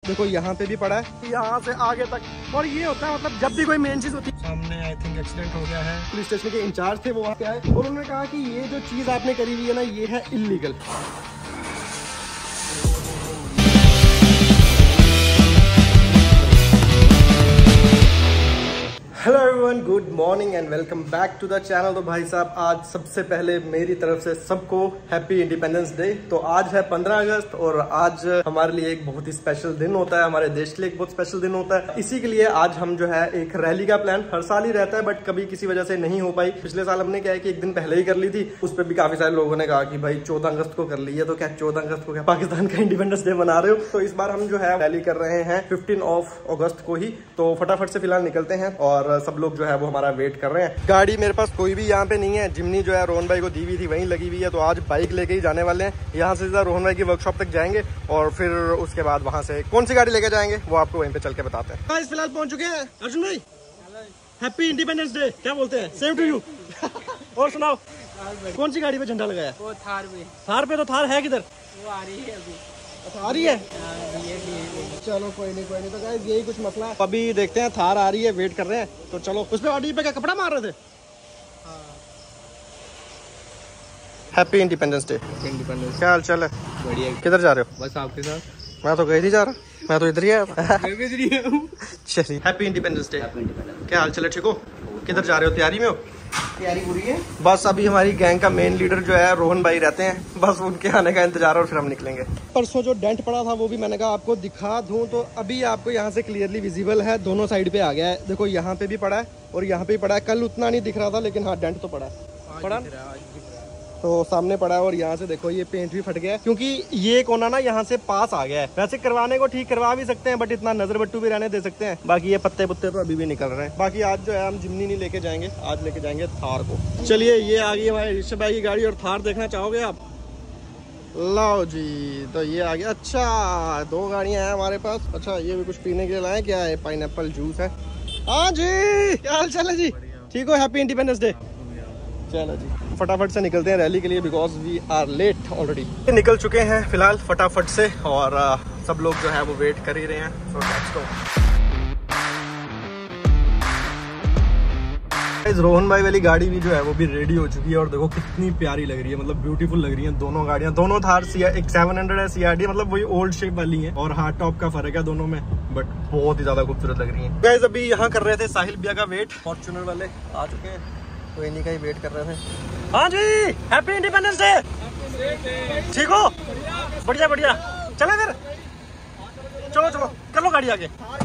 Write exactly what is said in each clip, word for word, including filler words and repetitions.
देखो यहाँ पे भी पड़ा है, यहाँ से आगे तक। और ये होता है मतलब जब भी कोई मेन चीज होती है। सामने आई थिंक एक्सीडेंट हो गया है, पुलिस स्टेशन के इंचार्ज थे वो वहाँ पे आए और उन्होंने कहा कि ये जो चीज आपने करी हुई है ना ये है illegal. Hello everyone, good morning and welcome back to the channel. तो भाई साहब आज सबसे पहले मेरी तरफ से सबको हैप्पी इंडिपेंडेंस डे। तो आज है पंद्रह अगस्त और आज हमारे लिए एक बहुत ही स्पेशल दिन होता है, हमारे देश के लिए एक बहुत स्पेशल दिन होता है। इसी के लिए आज हम जो है एक रैली का प्लान हर साल ही रहता है बट कभी किसी वजह से नहीं हो पाई। पिछले साल हमने क्या है कि एक दिन पहले ही कर ली थी, उस पर भी काफी सारे लोगों ने कहा कि भाई चौदह अगस्त को कर ली है तो क्या चौदह अगस्त को क्या पाकिस्तान का इंडिपेंडेंस डे मना रहे हो। तो इस बार हम जो है रैली कर रहे हैं फिफ्टीन ऑफ अगस्त को ही। तो फटाफट से फिलहाल निकलते हैं और सब लोग जो है वो हमारा वेट कर रहे हैं। गाड़ी मेरे पास कोई भी यहाँ पे नहीं है, जिमनी जो है रोहन भाई को दी हुई थी वहीं लगी हुई है। तो आज बाइक लेके ही जाने वाले हैं, यहाँ से सीधा रोहन भाई की वर्कशॉप तक जाएंगे और फिर उसके बाद वहाँ से कौन सी गाड़ी लेके जाएंगे वो आपको वहीं पे चल के बताते हैं। आज फिलहाल पहुंच चुके हैं। अर्जुन भाई हैप्पी इंडिपेंडेंस डे, क्या बोलते हैं? Same to you. और सुनाओ कौन सी गाड़ी पे झंडा लगाया? वो थार पे। थार पे? तो थार है किधर? वो आ रही है अभी। अच्छा आ रही है? चलो कोई नहीं कोई नहीं। तो गाइस यही कुछ मसला है, अभी देखते हैं। थार आ रही है, वेट कर रहे हैं। तो चलो उस पे ऑडी पे क्या कपड़ा मार रहे थे? Happy independence day. इंडिपेंडेंस क्या हाल चाल है? बढ़िया। किधर जा रहे हो? बस आपके साथ। मैं तो कहीं नहीं जा रहा, मैं तो इधर ही आया था। चलिए हैप्पी इंडिपेंडेंस डे। क्या हाल चाल है? ठीक हो? किधर जा रहे हो? तैयारी में हो? तैयारी पूरी है। बस अभी हमारी गैंग का मेन लीडर जो है रोहन भाई रहते हैं, बस उनके आने का इंतजार और फिर हम निकलेंगे। परसों जो डेंट पड़ा था वो भी मैंने कहा आपको दिखा दूं। तो अभी आपको यहाँ से क्लियरली विजिबल है, दोनों साइड पे आ गया है। देखो यहाँ पे भी पड़ा है और यहाँ पे भी पड़ा है। कल उतना नहीं दिख रहा था लेकिन हाँ डेंट तो पड़ा है। पड़ा तो सामने पड़ा है और यहाँ से देखो ये पेंट भी फट गया है क्योंकि ये कोना ना यहाँ से पास आ गया है। वैसे करवाने को ठीक करवा भी सकते हैं बट इतना नजर बट्टू भी रहने दे सकते हैं। बाकी ये पत्ते पुत्ते तो अभी भी निकल रहे हैं। बाकी आज जो है हम जिमनी नहीं लेके जाएंगे, आज लेके जाएंगे थार को। चलिए ये आ गई हमारे ऋषभ भाई की गाड़ी और थार देखना चाहोगे आप? लो जी, तो ये आ गया। अच्छा दो गाड़ियां हैं हमारे पास। अच्छा ये भी कुछ पीने के लिए लाए? क्या है? पाइनएप्पल जूस है। हाँ जी, क्या हाल चाल है जी? ठीक हो? Happy independence day. चलो जी फटाफट से निकलते हैं रैली के लिए because we are late already. निकल चुके हैं फिलहाल फटाफट से और आ, सब लोग जो है वो वेट कर ही रहे हैं। So let's go. रोहन भाई वाली गाड़ी भी जो है वो भी रेडी हो चुकी है और देखो कितनी प्यारी लग रही है, मतलब ब्यूटीफुल लग रही है दोनों गाड़ियां। दोनों थार सी एक सेवन हंड्रेड है सीआरडी, मतलब वही ओल्ड शेप वाली है और हार्ड टॉप का फर्क है दोनों में बट बहुत ही ज्यादा खूबसूरत लग रही है। गाइस अभी यहाँ कर रहे थे साहिल भैया का वेट, फॉर्च्यूनर वाले आ चुके हैं तो इन्हीं का ही वेट कर रहे थे। हाँ जी हैप्पी इंडिपेंडेंस डे। ठीक हो? बढ़िया बढ़िया। चले फिर चलो चलो कर लो गाड़ी आगे।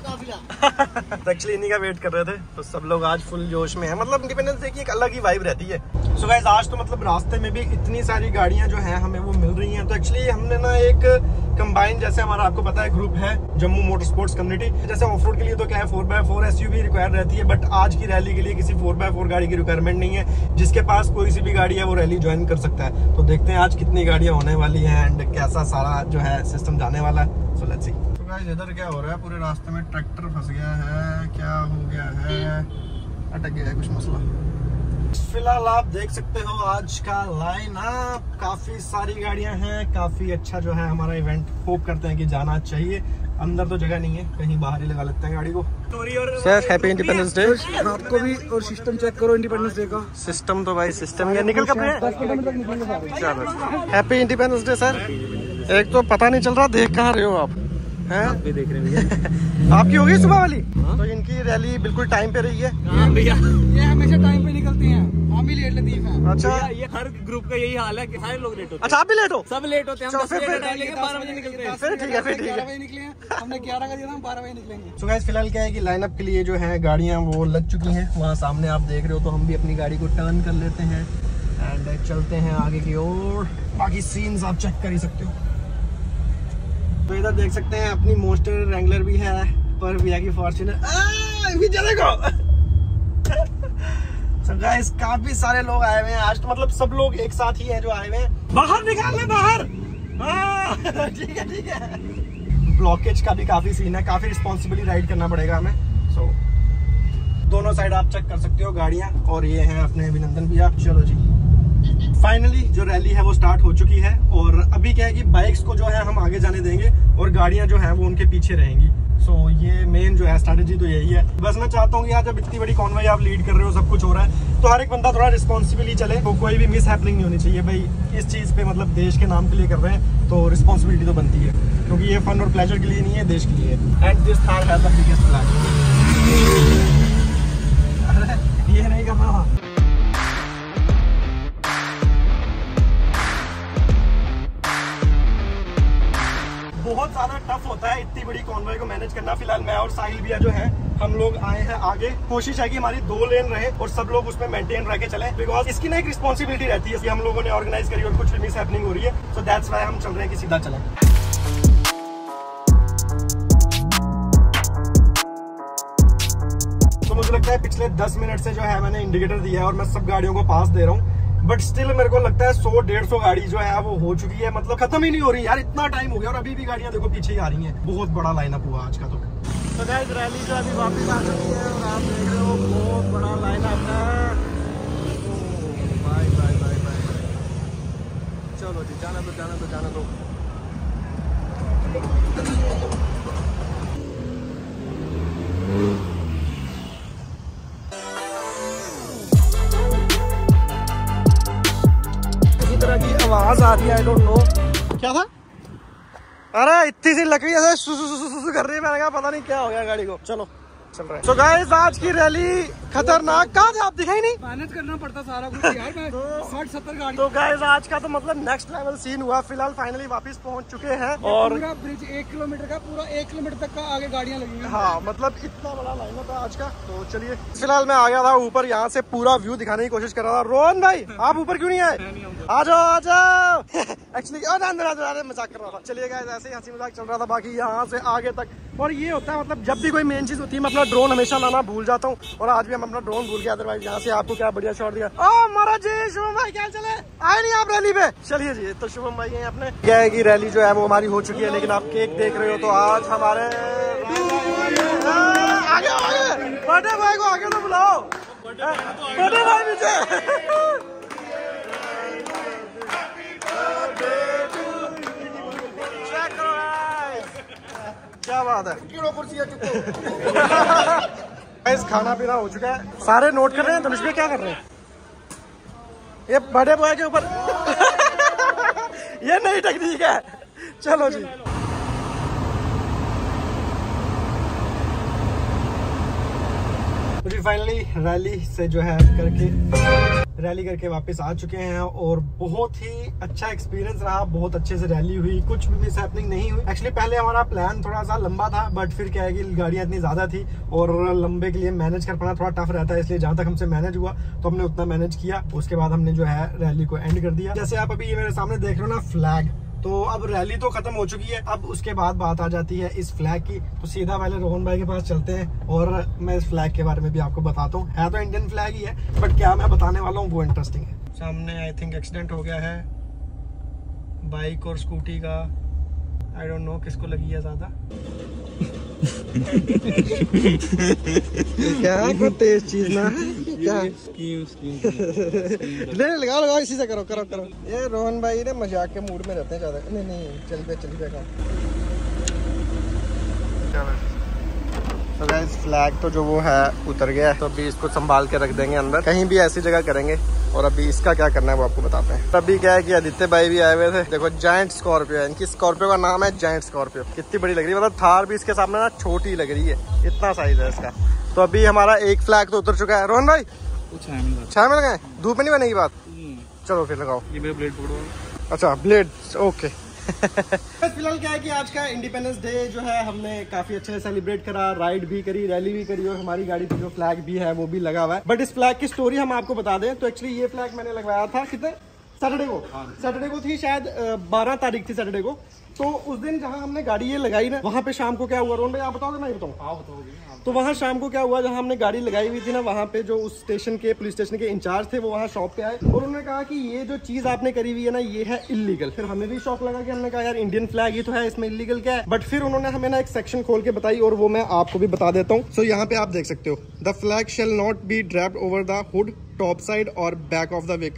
एक्चुअली इन्हीं का वेट कर रहे थे तो सब लोग आज फुल जोश में है, मतलब इंडिपेंडेंस डे की एक अलग ही वाइब रहती है। सो गाइस आज तो मतलब रास्ते में भी इतनी सारी गाड़ियां जो हैं हमें वो मिल रही हैं। तो एक्चुअली हमने ना एक कंबाइन, जैसे हमारा आपको पता है ग्रुप है जम्मू मोटर स्पोर्ट्स कम्युनिटी, जैसे ऑफ रोड के लिए तो क्या है four by four SUV require रहती है बट आज की रैली के लिए किसी फोर बाय फोर गाड़ी की रिक्वायरमेंट नहीं है। जिसके पास कोई सी भी गाड़ी है वो रैली ज्वाइन कर सकता है। तो देखते हैं आज कितनी गाड़ियां होने वाली हैं एंड कैसा सारा जो है सिस्टम जाने वाला है। So let's see. इधर क्या हो रहा है? पूरे रास्ते में ट्रैक्टर फंस गया है, क्या हो गया है? अटक गया है कुछ मसला। फिलहाल आप देख सकते हो आज का लाइन अप, काफी सारी गाड़ियां हैं, काफी अच्छा जो है हमारा इवेंट। होप करते हैं कि जाना चाहिए। अंदर तो जगह नहीं है, कहीं बाहर ही लगा लेते हैं गाड़ी को। सर हैप्पी इंडिपेंडेंस डे आपको भी। और सिस्टम चेक करो इंडिपेंडेंस डे का। सिस्टम तो भाई सिस्टम है, निकल कब है? चलो हैप्पी इंडिपेंडेंस डे सर। एक तो पता नहीं चल रहा देख कहाँ रहे हो आप हैं? आप भी देख रहे हैं। आपकी होगी सुबह वाली? हाँ? तो इनकी रैली बिल्कुल टाइम पे रही है। हाँ भैया ये हमेशा टाइम पे निकलती हैं, हम भी लेट लेती हैं। अच्छा ये हर ग्रुप का यही हाल है कि सारे लोग लेट होते हैं। अच्छा आप भी लेट हो? सब लेट होते हैं। हम फिर बारह बजे निकलते हैं। फिर ठीक है फिर ठीक है। बारह बजे निकले हैं हमने, ग्यारह का दिया हम बारह बजे निकलेंगे। सो गाइस फिलहाल क्या है कि लाइनअप के लिए जो है गाड़ियाँ वो लग चुकी हैं वहाँ सामने आप देख रहे हो। तो हम भी अपनी गाड़ी को टर्न कर लेते हैं एंड चलते हैं आगे की ओर। बाकी सीन्स आप चेक कर ही सकते हो। तो इधर देख सकते हैं अपनी मोस्टर रेंगलर भी है पर भैया की फॉर्च्यूनर भी चलेगा। so गाइस काफी सारे लोग आए हुए हैं आज, तो मतलब सब लोग एक साथ ही हैं जो आए हुए हैं। बाहर निकाल ले बाहर। ठीक है ठीक है। ब्लॉकेज का भी काफी सीन है, काफी रिस्पॉन्सिबली राइड करना पड़ेगा हमें। सो so, दोनों साइड आप चेक कर सकते हो गाड़ियां और ये हैं अपने अभिनंदन भैया। चलो जी फाइनली जो रैली है वो स्टार्ट हो चुकी है और अभी क्या है कि बाइक्स को जो है हम आगे जाने देंगे और गाड़ियां जो है वो उनके पीछे रहेंगी। सो so, ये मेन जो है स्ट्रैटेजी तो यही है। बस मैं चाहता हूँ कि यार जब इतनी बड़ी कॉन्वॉय आप लीड कर रहे हो, सब कुछ हो रहा है, तो हर एक बंदा थोड़ा रिस्पॉन्सिबली चले, तो कोई भी मिस हैपनिंग नहीं होनी चाहिए भाई। इस चीज़ पे मतलब देश के नाम के लिए कर रहे हैं तो रिस्पॉन्सिबिलिटी तो बनती है, क्योंकि ये फन और प्लेजर के लिए नहीं है, देश के लिए। And this Thar has the biggest flag. ये नहीं करना। बहुत ज्यादा टफ होता है इतनी बड़ी कॉन्वॉय को मैनेज करना। फिलहाल मैं और साहिल भैया जो है हम लोग आए हैं आगे। कोशिश है कि हमारी दो लेन रहे और सब लोग उसमें मेंटेन रह के चले, बिकॉज इसकी ना एक रिस्पॉन्सिबिलिटी रहती है कि हम लोगों ने ऑर्गेनाइज करी और कुछ भी मिस हैपनिंग हो रही है, सो दैट्स व्हाई हम चल रहे हैं कि सीधा चलें। तो मुझे लगता है पिछले दस मिनट से जो है मैंने इंडिकेटर दिया है और मैं सब गाड़ियों को पास दे रहा हूँ, बट स्टिल मेरे को लगता है सौ डेढ़ सौ गाड़ी जो है वो हो चुकी है, मतलब खत्म ही नहीं हो रही यार। इतना टाइम हो गया और अभी भी गाड़ियां देखो पीछे ही आ रही हैं। बहुत बड़ा लाइनअप हुआ आज का। तो तो गाइस रैली जो अभी वापस आ चुकी है और आप देख रहे हो बहुत बड़ा लाइनअप है। Bye bye bye bye. चलो जी, जाना तो जाना तो जाना तो की आवाज आ रही है। आई डोंट नो क्या था। अरे इतनी सी लकड़ी ऐसे सु सु सु सु कर रही है, मैंने कहा पता नहीं क्या हो गया गाड़ी को। चलो चल रहा है। तो गाइस आज की रैली खतरनाक। कहाँ थे आप, दिखाई नहीं। मैनेज करना पड़ता सारा कुछ यार। मैं तो साठ सत्तर गाड़ी। तो गाइस आज का तो मतलब नेक्स्ट लेवल सीन हुआ। फिलहाल फाइनली वापस पहुंच चुके हैं और पूरा ब्रिज एक किलोमीटर का, पूरा एक किलोमीटर तक का आगे गाड़ियां लगी हैं। हाँ मतलब इतना बड़ा लाइनअप है आज का। तो चलिए, फिलहाल मैं आ गया था ऊपर, यहाँ से पूरा व्यू दिखाने की कोशिश कर रहा था। रोहन भाई आप ऊपर क्यों नहीं आए? आ जाओ आ जाओ। एक्चुअली अंदर मजाक कर रहा था। चलिए गाइस ऐसे ही हंसी मजाक चल रहा था, बाकी यहाँ से आगे तक। और ये होता है मतलब जब भी कोई मेन चीज होती है मैं अपना ड्रोन हमेशा लाना भूल जाता हूँ, और आज भी हम अपना ड्रोन भूल गए। अदरवाइज यहाँ से आपको क्या बढ़िया शॉट दिया। ओ महाराज जी, शुभम भाई क्या चले आए नहीं आप रैली पे? चलिए जी, तो शुभम भाई है अपने। क्या है कि रैली जो है वो हमारी हो चुकी है, लेकिन आप केक देख रहे हो तो आज हमारे आगे आगे बर्थडे भाई को आगे तो बुलाओ। बर्थडे भाई पीछे। क्या बात है। खाना पीना हो चुका है, सारे नोट कर रहे हैं। धनुष भाई क्या कर रहे हैं? ये बड़े बॉय के ऊपर ये नई टेक्निक है। चलो जी, तो फाइनली रैली से जो है करके रैली करके वापस आ चुके हैं और बहुत ही अच्छा एक्सपीरियंस रहा। बहुत अच्छे से रैली हुई, कुछ भी मिस हैपनिंग नहीं हुई। एक्चुअली पहले हमारा प्लान थोड़ा सा लंबा था, बट फिर क्या है कि गाड़ियां इतनी ज्यादा थी और लंबे के लिए मैनेज कर पाना थोड़ा टफ रहता है, इसलिए जहां तक हमसे मैनेज हुआ तो हमने उतना मैनेज किया। उसके बाद हमने जो है रैली को एंड कर दिया। जैसे आप अभी ये मेरे सामने देख रहे हो ना फ्लैग, तो अब रैली तो खत्म हो चुकी है। अब उसके बाद बात आ जाती है इस फ्लैग की। तो सीधा पहले रोहन भाई के पास चलते हैं और मैं इस फ्लैग के बारे में भी आपको बताता हूँ। है तो इंडियन फ्लैग ही है, बट क्या मैं बताने वाला हूँ वो इंटरेस्टिंग है। सामने आई थिंक एक्सीडेंट हो गया है बाइक और स्कूटी का। आई डोंट नो किसको लगी है ज्यादा। क्या कोई तेज चीज ना है क्या? नहीं लगाओ लगाओ, इसी से करो करो करो। ये रोहन भाई ने मजाक के मूड में रहते हैं ज्यादा। नहीं नहीं चल पे चल पे तो गाइस फ्लैग तो जो वो है उतर गया है, तो अभी इसको संभाल के रख देंगे अंदर, कहीं भी ऐसी जगह करेंगे। और अभी इसका क्या करना है वो आपको बताते हैं। अभी क्या है कि आदित्य भाई भी आए हुए थे। देखो जायंट स्कॉर्पियो है, इनकी स्कॉर्पियो का नाम है जायंट स्कॉर्पियो। कितनी बड़ी लग रही है, मतलब थार भी इसके सामने ना छोटी लग रही है, इतना साइज है इसका। तो अभी हमारा एक फ्लैग तो उतर चुका है। रोहन भाई छाया में लगाए, धूप में नहीं बनेगी बात। चलो फिर लगाओ। ये मेरा ब्लेड पकड़ो। अच्छा ब्लेड, ओके। फिलहाल क्या है कि आज का इंडिपेंडेंस डे जो है हमने काफी अच्छे से सेलिब्रेट करा, राइड भी करी, रैली भी करी और हमारी गाड़ी पे जो फ्लैग भी है वो भी लगा हुआ है। बट इस फ्लैग की स्टोरी हम आपको बता दें तो एक्चुअली ये फ्लैग मैंने लगवाया था कितने सैटरडे को सैटरडे को थी शायद, बारह तारीख थी सैटरडे को। तो उस दिन जहां हमने गाड़ी ये लगाई ना, वहां पे शाम को क्या हुआ रोहन भाई आप बताओगे मैं बताऊँ? हाँ बताओगे। तो वहाँ शाम को क्या हुआ, जहाँ हमने गाड़ी लगाई हुई थी ना, वहाँ पे जो उस स्टेशन के पुलिस स्टेशन के इंचार्ज थे वो वहाँ शॉप पे आए और उन्होंने कहा कि ये जो चीज आपने करी हुई है ना ये है इलीगल। फिर हमें भी शौक लगा कि हमने कहा यार इंडियन फ्लैग ही तो है, इसमें इलीगल क्या है। बट फिर उन्होंने हमें ना एक सेक्शन खोल के बताई और वो मैं आपको भी बता देता हूँ। सो यहाँ पे आप देख सकते हो, the flag shall not be draped over the hood, top side और बैक ऑफ द व्हीकल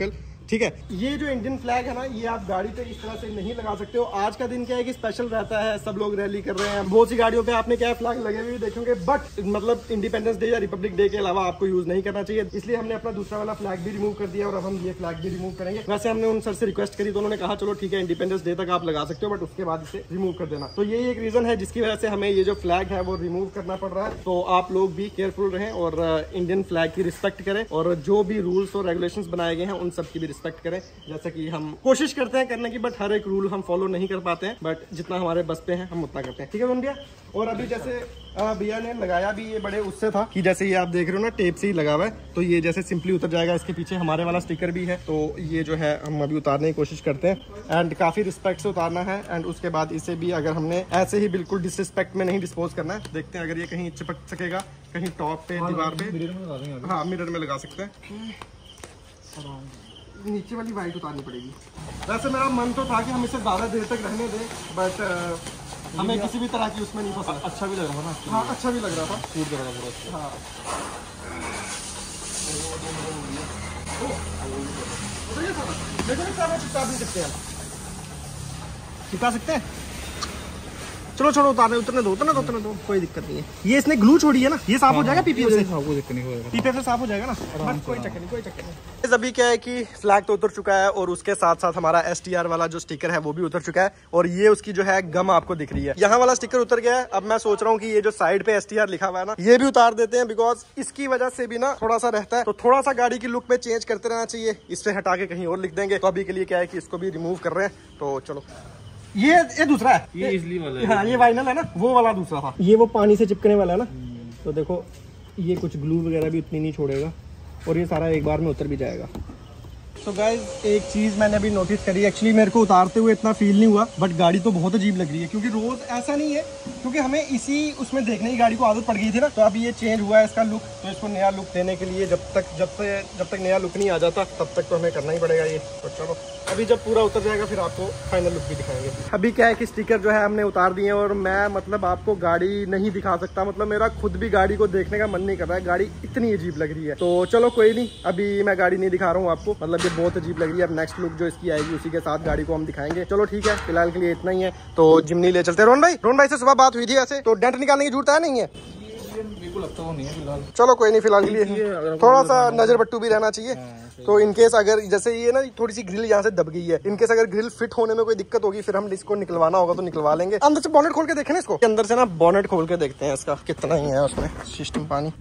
ठीक है। ये जो इंडियन फ्लैग है ना, ये आप गाड़ी पे इस तरह से नहीं लगा सकते हो। आज का दिन क्या है कि स्पेशल रहता है, सब लोग रैली कर रहे हैं, बहुत सी गाड़ियों पे आपने क्या फ्लैग लगे हुए देखेंगे, बट मतलब इंडिपेंडेंस डे या रिपब्लिक डे के अलावा आपको यूज नहीं करना चाहिए। इसलिए हमने अपना दूसरा वाला फ्लैग भी रिमूव कर दिया और अब हम ये फ्लैग भी रिमूव करेंगे। वैसे हमने उन सर से रिक्वेस्ट करी तो उन्होंने कहा चलो ठीक है, इंडिपेंडेंस डे तक आप लगा सकते हो, बट उसके बाद इसे रिमूव कर देना। तो यही एक रीजन है जिसकी वजह से हमें ये जो फ्लैग है वो रिमूव करना पड़ रहा है। तो आप लोग भी केयरफुल रहें और इंडियन फ्लैग की रिस्पेक्ट करें और जो भी रूल्स और रेगुलेशंस बनाए गए हैं उन सब की भी रिस्पेक्ट करें। जैसा कि हम कोशिश करते हैं करने की, बट हर एक रूल हम फॉलो नहीं कर पाते हैं, बट जितना हमारे बस पे है हम उतना करते हैं। ठीक है भैया। और अभी जैसे भैया ने लगाया भी ये बड़े उससे था कि जैसे ये आप देख रहे हो ना, टेप से ही लगा हुआ है, तो ये जैसे सिंपली उतर जाएगा। इसके पीछे हमारे वाला स्टिकर भी है, तो ये जो है हम अभी उतारने की कोशिश करते हैं एंड काफी रिस्पेक्ट से उतारना है। एंड उसके बाद इसे भी अगर हमने ऐसे ही बिल्कुल डिसरिस्पेक्ट में नहीं डिस्पोज करना है। देखते हैं अगर ये कहीं चिपक सकेगा, कहीं टॉप पे, दीवार पे। हाँ, मिरर में लगा सकते हैं। नीचे वाली वाइट उतारनी पड़ेगी। वैसे मेरा मन तो था कि हम इसे ज्यादा देर तक रहने दें, बट हमें किसी भी तरह की उसमें नहीं फंसा। अच्छा भी लग रहा था ना। हाँ, अच्छा भी लग रहा था। शूट कर रहा था पूरा। हाँ, देखो चिपका भी सकते हैं, चिपका सकते हैं। चलो छोड़ो, उतारने उतरने दो, उतरने दो, उतरने दो, कोई दिक्कत नहीं है। ये इसने ग्लू छोड़ी है ना, ये साफ हो जाएगा पीपीएफ से। कोई दिक्कत नहीं होगा, पीपीएफ से साफ हो जाएगा ना, बस कोई चक्कर नहीं, कोई चक्कर नहीं। अभी क्या है कि फ्लैग तो उतर चुका है और उसके साथ साथ हमारा एसटीआर वाला जो स्टिकर है वो भी उतर चुका है और ये उसकी जो है गम आपको दिख रही है। यहाँ वाला स्टिकर उतर गया है। अब मैं सोच रहा हूँ कि ये जो साइड पे एसटीआर लिखा हुआ है ना, ये भी उतार देते हैं, बिकॉज इसकी वजह से भी ना थोड़ा सा रहता है, तो थोड़ा सा गाड़ी की लुक में चेंज करते रहना चाहिए। इससे हटा के कहीं और लिख देंगे। तो अभी के लिए क्या है कि इसको भी रिमूव कर रहे हैं। तो चलो, ये ये दूसरा है, ये इजली वाला है। हाँ, ये वाइनल है ना, वो वाला दूसरा था। ये वो पानी से चिपकने वाला है ना, तो देखो ये कुछ ग्लू वगैरह भी उतनी नहीं छोड़ेगा और ये सारा एक बार में उतर भी जाएगा। तो गाइज, एक चीज मैंने अभी नोटिस करी, एक्चुअली मेरे को उतारते हुए इतना फील नहीं हुआ, बट गाड़ी तो बहुत अजीब लग रही है, क्योंकि रोज ऐसा नहीं है, क्योंकि हमें इसी उसमें देखने की गाड़ी को आदत पड़ गई थी ना। तो अभी ये चेंज हुआ है इसका लुक, तो इसको नया लुक देने के लिए जब तक जब तक जब तक नया लुक नहीं आ जाता तब तक तो हमें करना ही पड़ेगा ये। तो चलो, अभी जब पूरा उतर जाएगा फिर आपको फाइनल लुक भी दिखाएंगे। अभी क्या है कि स्टिकर जो है हमने उतार दिए और मैं मतलब आपको गाड़ी नहीं दिखा सकता, मतलब मेरा खुद भी गाड़ी को देखने का मन नहीं कर रहा है, गाड़ी इतनी अजीब लग रही है। तो चलो कोई नहीं, अभी मैं गाड़ी नहीं दिखा रहा हूँ आपको, मतलब ये बहुत अजीब लग रही है। अब नेक्स्ट लुक जो इसकी आएगी उसी के साथ गाड़ी को हम दिखाएंगे। चलो ठीक है, फिलहाल के लिए इतना ही है, तो जिमनी ले चलते हैं। रोहन भाई, रोहन भाई से सुबह बात हुई थी ऐसे, तो डेंट निकालने की जरूरत है नहीं है? बिल्कुल लगता तो नहीं है फिलहाल। चलो कोई नहीं, फिलहाल के लिए थोड़ा सा नजर बट्टू भी रहना चाहिए। तो इनकेस अगर जैसे ये ना थोड़ी सी ग्रिल यहाँ से दब गई है, इनकेस अगर ग्रिल फिट होने में कोई दिक्कत होगी फिर हम इसको निकलवाना होगा तो निकलवा लेंगे। अंदर से बॉनेट खोल के देखें इसको, अंदर से ना बॉनेट खोल के देखते हैं इसका कितना ही है उसमें सिस्टम पानी।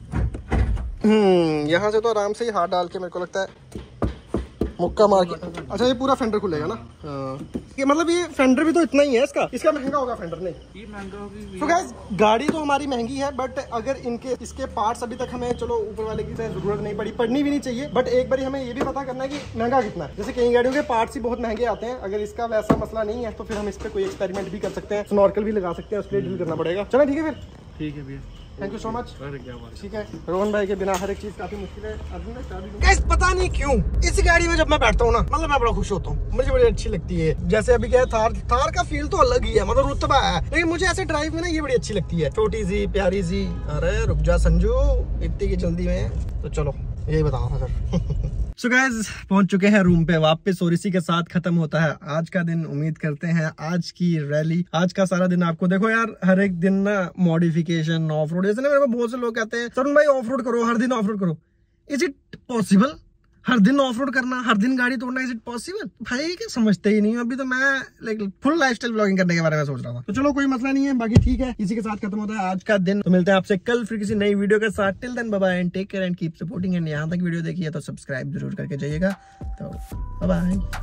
हम्म यहाँ से तो आराम से ही हाथ डाल के मेरे को लगता है मुक्का मार के। अच्छा, ये पूरा फेंडर खुलेगा ना? ये मतलब ये फेंडर भी तो इतना ही है इसका, इसका महंगा होगा फेंडर? नहीं, ये महंगा होगी। तो गाइस, गाड़ी तो हमारी महंगी है, बट अगर इनके इसके पार्ट्स अभी तक हमें चलो ऊपर वाले की जरूरत नहीं पड़ी, पड़नी भी नहीं चाहिए, बट एक बार हमें ये भी पता करना है कि महंगा कितना है। जैसे कई गाड़ियों के पार्ट्स ही बहुत महंगे आते हैं, अगर इसका वैसा मसला नहीं है तो फिर हम इस पर कोई एक्सपेरिमेंट भी कर सकते हैं, स्नॉर्कल भी लगा सकते हैं, उसके लिए डील करना पड़ेगा। चलो ठीक है फिर। ठीक है भैया, थैंक यू सो मच। ठीक है, रोहन भाई के बिना हर एक चीज काफी मुश्किल है। गाइस, पता नहीं क्यों इस गाड़ी में जब मैं बैठता हूँ ना, मतलब मैं बड़ा खुश होता हूँ, मुझे बड़ी अच्छी लगती है। जैसे अभी क्या है, थार थार का फील तो अलग ही है, मतलब रुतबा है, लेकिन मुझे ऐसे ड्राइव में ना ये बड़ी अच्छी लगती है, छोटी सी प्यारी सी। अरे रुक जा संजू, इतनी की जल्दी में। तो चलो यही बता रहा था सर। सो गाइस, पहुंच चुके हैं रूम पे वापस और इसी के साथ खत्म होता है आज का दिन। उम्मीद करते हैं आज की रैली, आज का सारा दिन आपको, देखो यार हर एक दिन ना मॉडिफिकेशन, ऑफ रोड, जैसे ना मेरे को बहुत से लोग कहते हैं सरुण भाई ऑफ रोड करो, हर दिन ऑफ रोड करो। Is it possible? हर दिन ऑफ रोड करना, हर दिन गाड़ी तोड़ना, इज इट पॉसिबल? भाई क्या समझते ही नहीं। अभी तो मैं लाइक फुल लाइफस्टाइल ब्लॉगिंग करने के बारे में सोच रहा था। तो चलो कोई मसला नहीं है, बाकी ठीक है, इसी के साथ खत्म होता है आज का दिन। तो मिलते हैं आपसे कल फिर किसी नई वीडियो के साथ। Till then bye bye and take care and keep supporting. And यहाँ तक वीडियो देखी है तो सब्सक्राइब जरूर करके जाइएगा। तो बाय बाय।